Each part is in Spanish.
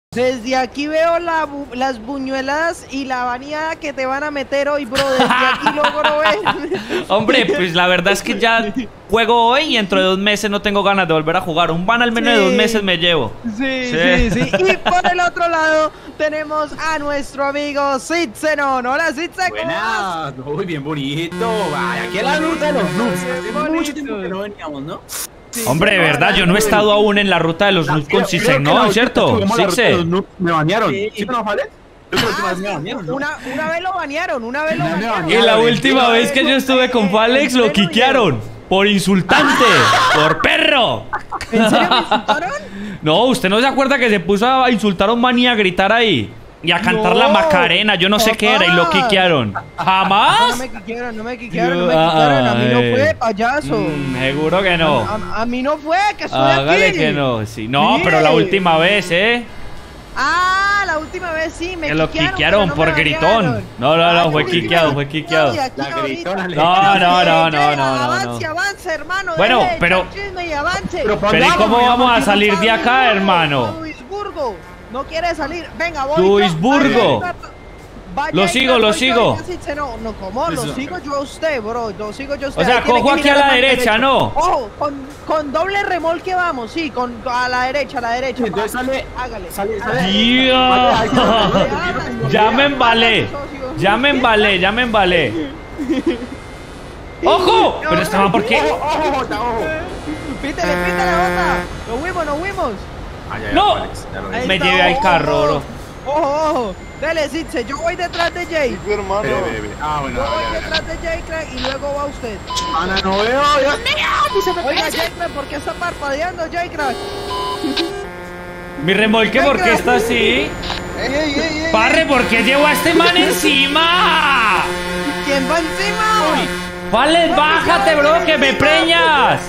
Desde aquí veo las buñuelas y la bañada que te van a meter hoy, bro. Desde aquí logro ver. Hombre, pues la verdad es que ya juego hoy y dentro de 2 meses no tengo ganas de volver a jugar. Un ban al menos de 2 meses me llevo. Sí. Y por el otro lado tenemos a nuestro amigo Sitzenon. Hola, Sitze. Buenas, muy bien bonito. Vaya, aquí a la ruta de los noobs. Hace mucho tiempo que no veníamos, ¿no? Sí, hombre, de verdad, yo no he estado aún en la ruta de los noobs con Sitze, ¿no? ¿Es cierto? Sitze. Me banearon. Sí. ¿Sí no, Fales? Yo creo que me banearon, ¿no? Una vez lo banearon, Y la última vez que yo estuve con Falex lo quiquearon. Por insultante. Por perro. ¿En serio me insultaron? No, ¿usted no se acuerda que se puso a insultar a un man y a gritar ahí? Y a cantar la No, Macarena, yo no sé qué era, y lo quiquearon. ¿Jamás? No me quiquearon. A mí no fue, payaso. Seguro que no. A mí no fue, que estoy Hágale aquí. que no, sí. No, Mire. pero la última vez, Ah, la última vez sí, me que lo quiquearon, quiquearon pero por me gritón. banearon. No, fue Uy, quiqueado, fue no, quiqueado. y aquí La ahorita. gritona le- Avance, avance, hermano. Bueno, derecha, pero- chisme y avance. Pero ¿y cómo vamos a salir de acá, hermano? Duisburgo. No quiere salir. Venga, voy. Duisburgo. Vaya, Lo sigo. No, ¿cómo? Lo sigo yo a usted, bro. Lo sigo yo a usted. O sea, Ahí tiene cojo que aquí a mirar la al derecha, derecho. ¿no? Ojo, con doble remolque vamos, sí, a la derecha, Entonces sale. Hágale. Sale. Dios. Ya me embalé. ¡Ojo! Pero estaba ¿por qué? Ojo, Jota, ojo. Pítale, Jota. Nos fuimos. No. Ahí Me está, llevé al ojo, carro, bro. Ojo. Dele, Sitze, yo voy detrás de Jay. hermano. Ah, bueno. Yo voy detrás de Jay, crack, y luego va usted. Ana, no veo. Dios mío. Oiga, Jay, crack, ¿por qué está parpadeando, Jay, crack? Mi remolque, ¿por qué está así? ¡Ey! Parre, ¿por qué llevo a este man encima? ¿Quién va encima? Vale, bájate, bro, que me preñas.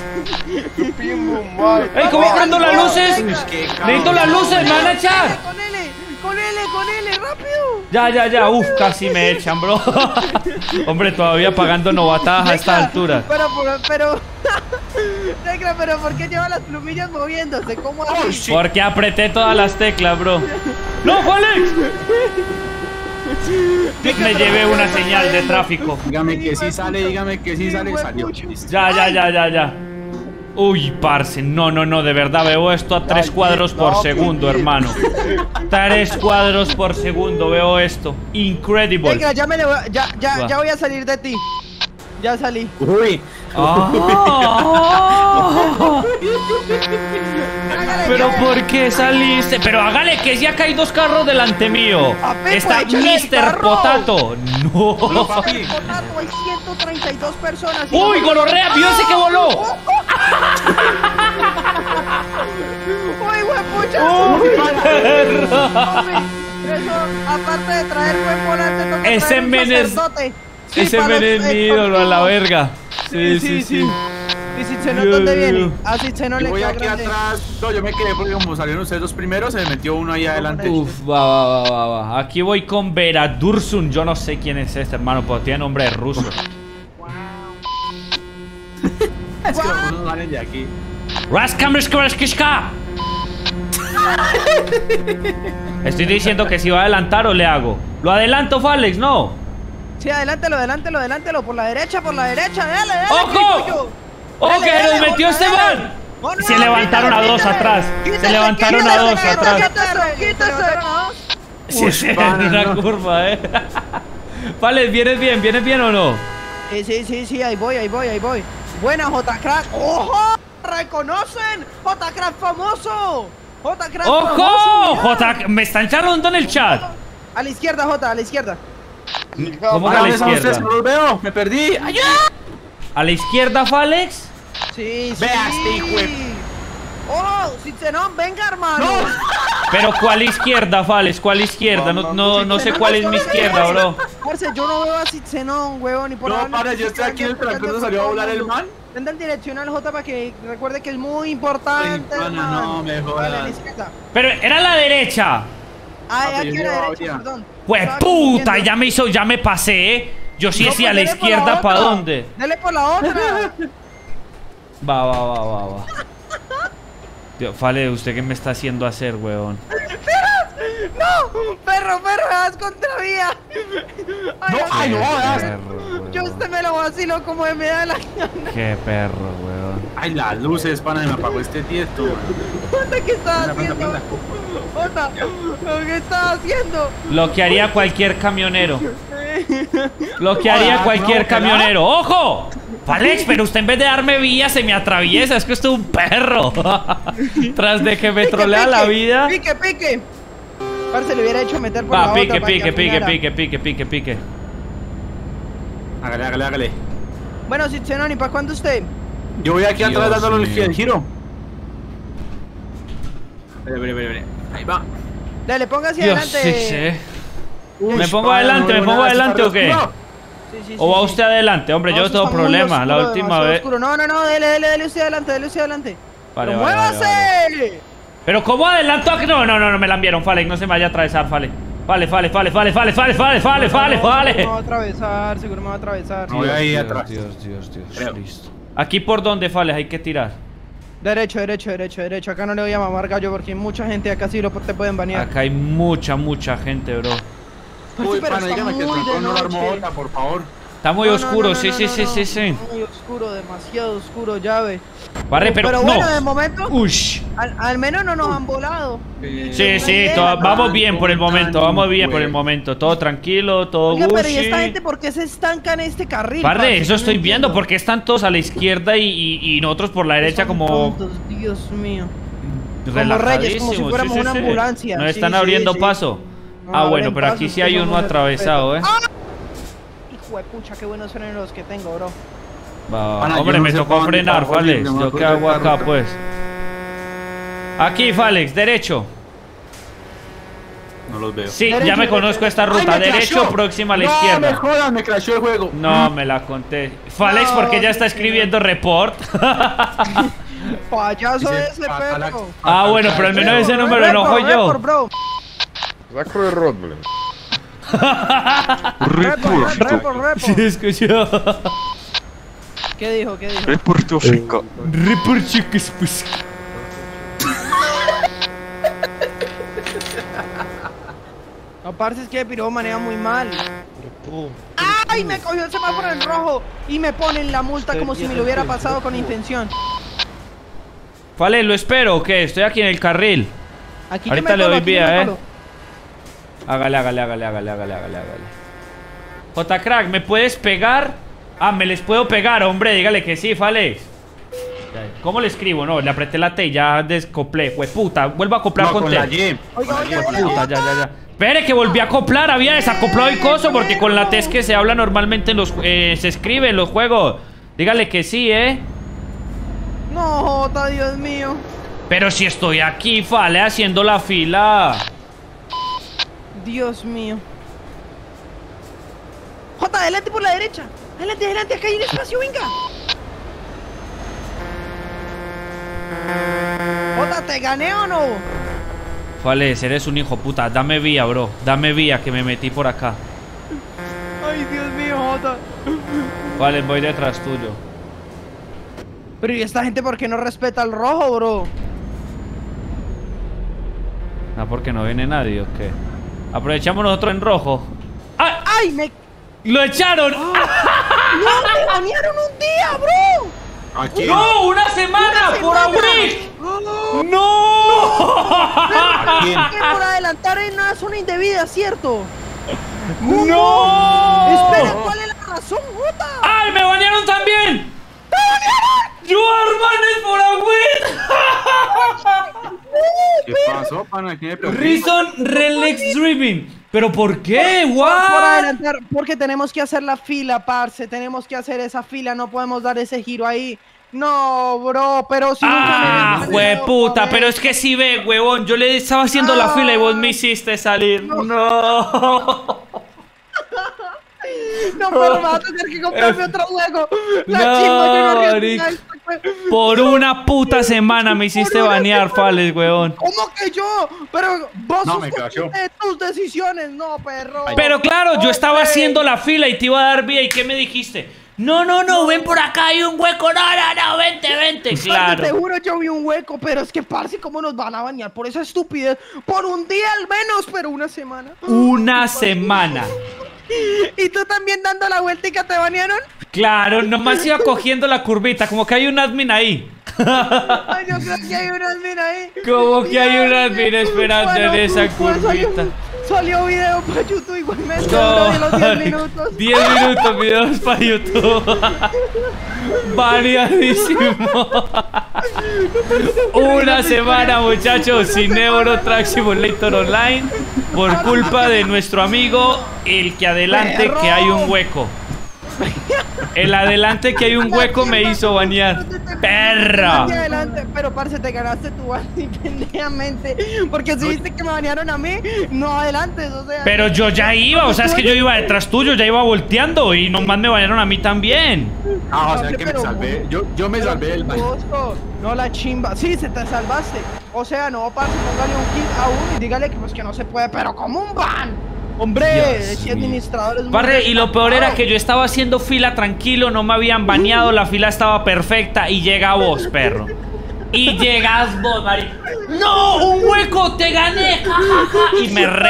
¡Ey, cómo prendo las luces! Necesito las luces, me van a echar. Con L, rápido. Ya, uf, casi me echan, bro. Hombre, todavía pagando novatadas a esta altura. Tecla, pero ¿por qué lleva las plumillas moviéndose? ¿Cómo así? Porque apreté todas las teclas, bro. ¡No, Alex! Me llevé una señal de tráfico. Dígame que sí sale, salió. Ya. Uy, parce, no, de verdad veo esto a 3 cuadros por segundo, hermano. 3 cuadros por segundo veo esto. Incredible. Tecla, ya voy a salir de ti. Ya salí. Uy. Pero ¿por qué saliste? Pero hágale que ya acá hay 2 carros delante mío. Está Mr. Potato. No. Potato, hay 132 personas. Uy, gonorrea, vio ese que voló. Uy, huepucha. Eso, aparte de traer buen volante, toca Ese traer un men es- sacerdote. Sí, Ese para men es los- mi ídolo a la verga. Sí. Y si se nota dónde viene. Así se no Yo le voy queda aquí grande. atrás. No, yo me quedé porque como salieron ustedes dos primeros, se me metió uno ahí adelante. Uf, va. Aquí voy con Veradursun. Yo no sé quién es este, hermano, pero tiene nombre de ruso. Es que algunos salen de aquí. Raskamrskvarskishka. Estoy diciendo que si va a adelantar o le hago. Lo adelanto, Falex, no. Sí, adelántelo. Por la derecha, dale. ¡Ojo! ¡Oh, que se nos metió este man! Se levantaron a 2 atrás. Se levantaron a 2 atrás. Sí, Uy, en pana, una no. curva, Falex, ¿vienes bien o no? Sí, ahí voy. Buena, J-Crack. ¡Ojo! ¿Reconocen? ¡J-Crack famoso! ¡J-Crack ¡Ojo! famoso! Jota, me están charlando en el chat. A la izquierda, Jota, a la izquierda. ¿Cómo que a la ¿Dónde están ustedes? izquierda? No los veo, me perdí. ¡Ayuda! ¿A la izquierda, Falex? Sí. Vea este hijo de- ¡Oh! Sitzenon, venga, hermano. Pero ¿cuál izquierda, Falex? ¿Cuál izquierda? No sé cuál es mi izquierda, bro. Parce, yo no veo a Sitzenon, huevón, ni por No, ahora. para, yo estoy aquí en el transcurso, salió a volar el man. Venda el direccional, Jota, para que recuerde que es muy importante, Ay, pana, hermano. no me jodas. Vale, a la izquierda. Pero era a la derecha. Ay, Papi, aquí yo a la llevaba derecha, ya. perdón. Pues Estaba puta, confundiendo. ya me pasé, Yo sí No, decía, pues ¿a la dele por izquierda para otra. dónde? Dele por la otra. Va. Tío, Fale, ¿usted qué me está haciendo hacer, weón? ¡No! ¡Perro, haz contravía! ¡Ay, Ay, no, yo usted me lo vacilo como me da la gana. Qué perro, weón. Ay, las luces, pana, me apagó este tiesto. Jota, ¿qué estás Prenda, prenda, haciendo? prenda. Jota, ¿qué estás haciendo? Lo que haría cualquier camionero. Lo que haría Hola, cualquier no, camionero. ¡Ojo! Falex, pero usted en vez de darme vía se me atraviesa. Es que usted es un perro. Tras de que me trolea la vida. ¡Pique! Parce, le hubiera hecho meter por la Va, otra pique, para que pique. afinara. Hágale. Bueno, Citzenoni, ¿para cuándo usted? Yo voy aquí atrás Dios dándole mío. el giro. Veré. Ahí va. Dale, póngase Dios, adelante. sí. Uy, ¿Me pongo pana, adelante? no ¿Me veo pongo nada, adelante está o qué? re oscuro. Sí, ¿O va usted adelante? Hombre, No, yo eso tengo está muy problemas. La oscuro, última demasiado vez. oscuro. No, dele usted adelante. Vale, ¡Pero vale, muévase! vale. Pero ¿cómo adelanto? No, me la enviaron, Falex, no se me vaya a atravesar, Falex. Vale. No me va a atravesar, seguro me va a atravesar. No, voy ahí atrás. Dios, Creo. listo. ¿Aquí por dónde, Falex? Hay que tirar. Derecho. Acá no le voy a mamar gallo porque hay mucha gente acá sí te pueden banear. Acá hay mucha gente, bro. Uy, Pero pana, está dígame que el muy de trancón no lo armó noche. Jota, por favor. Está muy No, oscuro, no, sí. Muy oscuro, demasiado oscuro, llave. Barre, pero no. bueno, de momento, Ush. al menos no nos han volado. Sí, vamos bien por el momento, todo tranquilo, todo Oiga, pero ¿y Gucci. esta gente por qué se estanca en este carril? Barre, parce? eso No estoy viendo, entiendo. porque están todos a la izquierda y nosotros por la derecha Son como tontos, Dios mío. relajadísimos. reyes, como si fuéramos una ambulancia. Nos Sí, están sí, abriendo sí. paso. No, Ah, bueno, abren pero paso, aquí sí hay uno tenemos el atravesado, respeto. Hijo de pucha, qué buenos son los que tengo, bro. Va, Pana, hombre, yo no me sé tocó pa' dónde frenar, está, Falex. Jorge, ¿Yo me qué hago voy a acá, carro. pues? Aquí, Falex, derecho. No los veo. Sí, Derecho, ya me derecho. conozco esta ¡Ay, ruta. me Derecho, crashó! próxima a la No, me izquierda. jodas, me crashó el juego. No, me la conté. Falex, No, porque ya está qué escribiendo report. Payaso Dice, ese patala- perro. Ah, bueno, pero al menos ese número Report, enojo yo. report, bro. Закрой рот, блин. Report. Sí, escuchó. ¿Qué dijo? Репортушенька. Report, chicos, pues. No, parce, es que Piro maneja muy mal. ¡Ay! Me cogió el semáforo en rojo y me ponen la multa como si me lo hubiera pasado con intención. Falex, ¿lo espero o qué? Estoy aquí en el carril. Aquí Ahorita yo me le doy colo, aquí yo vía, me ¿eh? colo. Hágale. J-Crack, ¿me puedes pegar? Ah, me les puedo pegar, hombre, dígale que sí, Falex. ¿Cómo le escribo? No, le apreté la T y ya descoplé. Puta, vuelvo a acoplar No, con con T. la Y. Oiga, Puta, ya. Espere que volví a acoplar, había desacoplado el coso porque con la T es que se habla normalmente en los... se escribe en los juegos. Dígale que sí, No, Jota, Dios mío. Pero si estoy aquí, Fale, haciendo la fila. Dios mío. Jota, adelante por la derecha. Adelante, acá hay un espacio, venga. Jota, ¿te gané o no? Fale, eres un hijo puta. Dame vía, bro. Dame vía que me metí por acá. Ay, Dios mío, Jota. Vale, voy detrás tuyo. Pero ¿y esta gente por qué no respeta el rojo, bro? Ah, porque no viene nadie, ¿o qué? Aprovechamos nosotros en rojo. ¡Ay! ¡Ay, me... ¡Lo echaron! ¡No, me banearon un día, bro! Aquí. ¡No! ¡Una semana! ¡Por abrir! ¡No! Aquí. Que por adelantar en una zona indebida, ¿cierto? ¡No! Espera, ¿cuál es la razón, Jota? ¡Ay, me banearon también! ¡Me banearon! ¡You are banned for a win! ¿Qué pasó, pana? ¿Qué me preocupa? Reason Relax Driven. ¿Pero por qué? Por ¿What? adelantar, porque tenemos que hacer la fila, parce. Tenemos que hacer esa fila, no podemos dar ese giro ahí. No, bro, pero si nunca Ah, me jueputa, pero es que si ve, huevón. Yo le estaba haciendo la fila y vos me hiciste salir. No. No, pero me va a tener que comprarme otro juego. La No, chimba, yo no Rick. arriesgo esto, pues. Por una puta semana me hiciste Por una banear, semana. Fales, huevón. ¿Cómo que yo? Pero vos No, sos me cachó. consciente de tus decisiones, no, perro. Pero claro, yo estaba Hombre. haciendo la fila y te iba a dar vía. ¿Y qué me dijiste? No, ven por acá, hay un hueco. No, vente. Claro. Te juro, yo vi un hueco, pero es que, parce, ¿cómo nos van a bañar por esa estupidez? Por un día al menos, pero una semana. Una semana. ¿Y tú también dando la vuelta y que te bañaron? Claro, nomás iba cogiendo la curvita, como que hay un admin ahí. Ay, yo creo que hay un admin ahí. Como que hay un admin esperando en esa pues, curvita. Salió video para YouTube igualmente, No, de los 10 minutos. 10 minutos, videos para YouTube. Variadísimo. Una semana, muchachos, sin Euro Truck Simulator Online. Por culpa de nuestro amigo, el que adelante que hay un hueco. El adelante que hay un hueco me hizo bañar. ¡Perra! Adelante, pero parce, te ganaste tu baño pendejamente. Porque si viste que me bañaron a mí, no adelante, o sea. Pero yo ya iba, o sea, es que yo iba detrás tuyo, ya iba volteando y nomás me bañaron a mí también. Ah, o sea que me salvé. Yo me salvé del baño. No la chimba. Sí, se te salvaste. O sea, no, parce, póngale un kit a uno y dígale que pues que no se puede, pero como un ban. Hombre, ese administrador es muy Barre, y lo peor era que yo estaba haciendo fila tranquilo, no me habían baneado, la fila estaba perfecta y llega vos, perro. Y llegas vos, Mari. ¡No! ¡Un hueco! ¡Te gané! ¡Ja, ja, ja!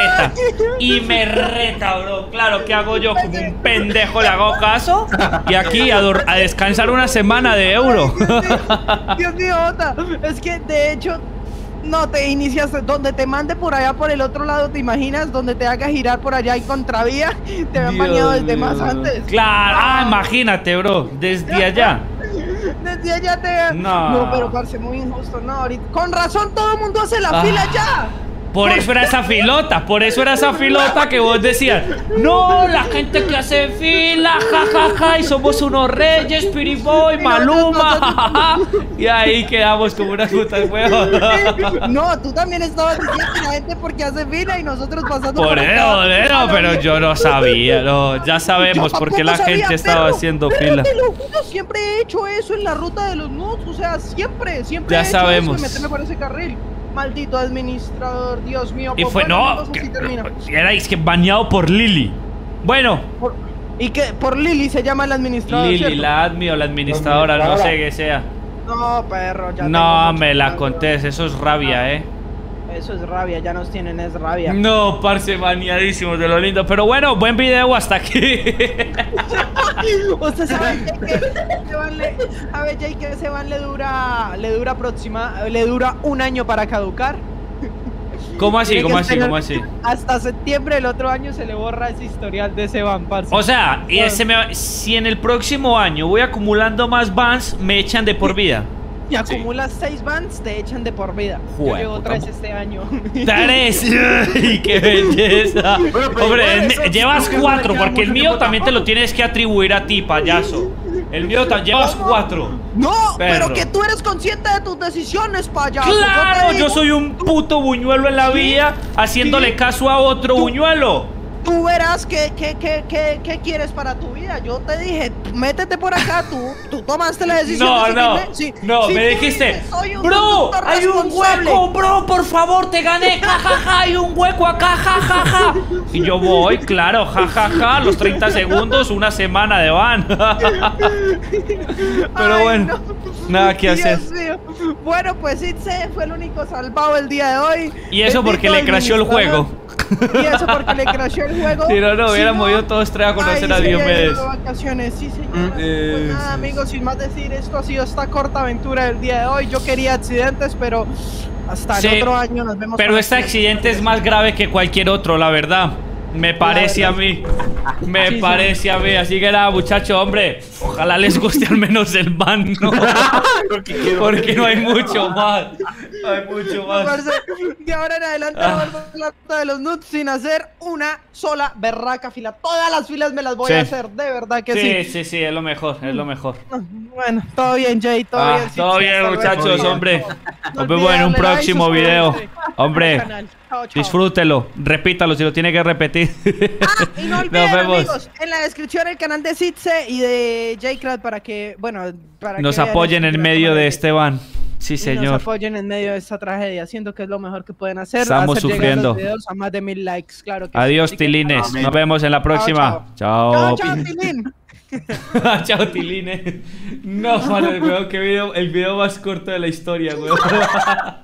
Y me reta, bro. Claro, ¿qué hago yo? Como un pendejo le hago caso. Y aquí a descansar una semana de Euro. Dios mío, Ota. Es que de hecho no te inicias donde te mande por allá por el otro lado, ¿te imaginas? Donde te haga girar por allá y contravía. Te habían bañado desde más antes. Claro, imagínate, bro. Desde allá. Desde allá te... No, pero parce, muy injusto, no, ahorita... Con razón todo el mundo hace la fila ya. Por eso era esa filota, que vos decías, no, la gente que hace fila, jajaja, y somos unos reyes, Piriboy, Maluma, jajaja. Y ahí quedamos como unas putas huevos. No, tú también estabas diciendo que la gente porque hace fila y nosotros pasando por eso, pero yo no sabía, no, ya sabemos por qué la gente estaba haciendo fila. Te lo juro, siempre he hecho eso en la ruta de los nudes, o sea, siempre ya he hecho sabemos. eso, meterme por ese carril. Maldito administrador, Dios mío. Y fue, no, erais que bañado por Lili. Bueno. ¿Y qué? Por Lili se llama el administrador, Lili, ¿cierto? la admi o la administradora, no sé qué sea. No, perro, ya no me la contés, eso es rabia, Eso es rabia, ya nos tienen, es rabia. No, parce, baneadísimos de lo lindo. Pero bueno, buen video hasta aquí. Usted sabe que ese van le dura un año para caducar. ¿Cómo así? ¿Cómo así? Hasta septiembre del otro año se le borra ese historial de ese ban, parce. O sea, si en el próximo año voy acumulando más bans, me echan de por vida. Si acumulas 6 bans, te echan de por vida. Yo llevo 3 este año. ¡3! ¡Qué belleza! Bueno, hombre, llevas 4, porque el mío también te lo tienes que atribuir a ti, payaso. El mío llevas 4. No, pero que tú eres consciente de tus decisiones, payaso. ¡Claro! Yo soy un puto buñuelo en la vía, haciéndole caso a otro buñuelo. Tú verás qué quieres para tu vida. Yo te dije, métete por acá, tú tomaste la decisión. No, me dijiste, bro, hay un hueco, bro, por favor, te gané, jajaja, hay un hueco acá, jajaja. Y yo voy, claro, jajaja, los 30 segundos, una semana de van. Pero bueno, nada que hacer. Bueno, pues Itze fue el único salvado el día de hoy. Y eso porque le crasheó el juego. Y eso porque le crasheó el juego. Si no, hubiéramos ido todos tres a conocer a Diomedes. Sí, señora. Pues nada, amigos, sin más decir, esto ha sido esta corta aventura del día de hoy. Yo quería accidentes, pero hasta el otro año nos vemos. Pero este accidente es más grave que cualquier otro, la verdad. Me parece a mí. Me parece a mí. Así que nada, muchachos, hombre. Ojalá les guste al menos el ban, ¿no? Porque no hay mucho más. No hay mucho más. De ahora en adelante vuelvo a la ruta de los nudes sin hacer una sola berraca fila. Todas las filas me las voy a hacer, de verdad que sí. Sí, es lo mejor, es lo mejor. Bueno, todo bien, Jay, todo bien. Todo bien, muchachos, hombre. Nos vemos en un próximo video. Hombre, disfrútelo, repítalo si lo tiene que repetir. Y no olviden, amigos, en la descripción el canal de Sitze y de J-Crowd para que, bueno, nos apoyen en medio de este ban. Sí, señor. Nos apoyen en medio de esta tragedia, siento que es lo mejor que pueden hacer. Estamos sufriendo. A más de 1000 likes, claro que Adiós, tilines. Nos vemos en la próxima. Chao. Chao, tilín. Chao, Tiline. No, Fale, weón, qué video, el video más corto de la historia, weón.